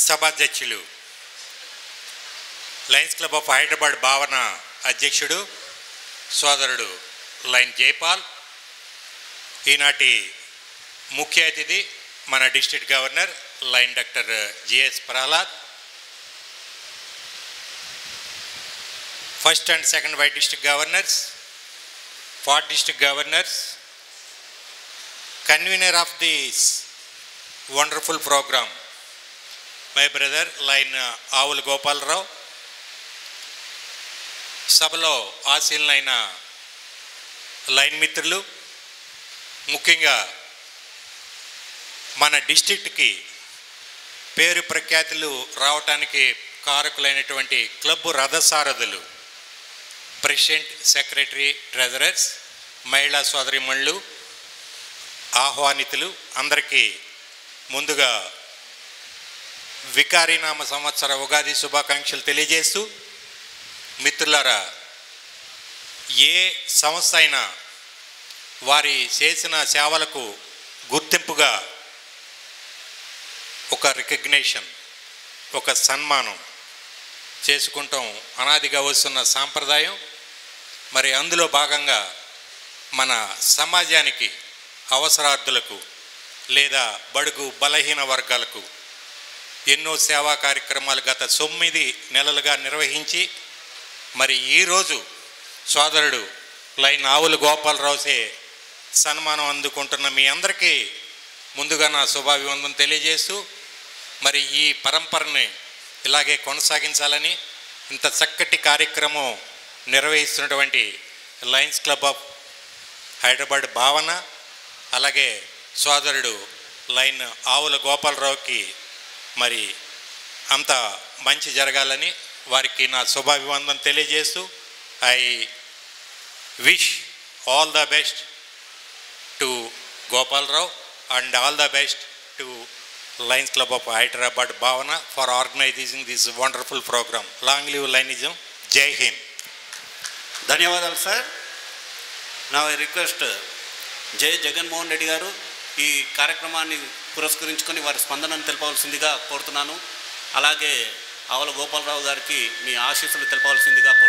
సభాధ్యక్షులు Lions club of Hyderabad భావన అధ్యక్షుడు సోదరుడు లైన్ జైపాల్, ఈనాటి ముఖ్య అతిథి మన district governor lion doctor GS Prahlad, first and second vice district governors, fourth district governors, convener of this wonderful programme my brother lion Avula Gopalarao, సభలో ఆశీనులైన లైన్ మిత్రులు, ముఖ్యంగా మన డిస్ట్రిక్ట్కి పేరు ప్రఖ్యాతులు రావటానికి కారకులైనటువంటి క్లబ్ రథసారథులు, ప్రెసిడెంట్, సెక్రటరీ, ట్రెజరర్స్, మహిళా సోదరిమణులు, ఆహ్వానితులు అందరికీ ముందుగా వికారీనామ సంవత్సర ఉగాది శుభాకాంక్షలు తెలియజేస్తూ, మిత్రులారా, ఏ సంస్థ అయినా వారి చేసిన సేవలకు గుర్తింపుగా ఒక రికగ్నేషన్, ఒక సన్మానం చేసుకుంటాం అనాదిగా వస్తున్న సాంప్రదాయం. మరి అందులో భాగంగా మన సమాజానికి అవసరార్థులకు లేదా బడుగు బలహీన వర్గాలకు ఎన్నో సేవా కార్యక్రమాలు గత 9 నెలలుగా నిర్వహించి మరి ఈరోజు సోదరుడు లైన్ ఆవుల గోపాలరావుసే సన్మానం అందుకుంటున్న మీ అందరికీ ముందుగా నా శుభాభివందనం తెలియజేస్తూ, మరి ఈ పరంపరని ఇలాగే కొనసాగించాలని ఇంత చక్కటి కార్యక్రమం నిర్వహిస్తున్నటువంటి లయన్స్ క్లబ్ ఆఫ్ హైదరాబాద్ భావన, అలాగే సోదరుడు లైన్ ఆవుల గోపాలరావుకి మరి అంత మంచి జరగాలని వారికి నా శుభాభివందనం తెలియజేస్తూ, I wish all the best to Gopalarao and all the best to Lions club of Hyderabad Bhavana for organising this wonderful programme. Long live Lionism. Jai Hind. ధన్యవాదాలు సార్. నా రిక్వెస్ట్ జై జగన్మోహన్ రెడ్డి గారు ఈ కార్యక్రమాన్ని పురస్కరించుకొని వారి స్పందనను తెలపవలసిందిగా కోరుతున్నాను. అలాగే ఆవుల గోపాలరావు గారికి మీ ఆశీస్సులు తెలపవలసిందిగా కోరుతున్నాను.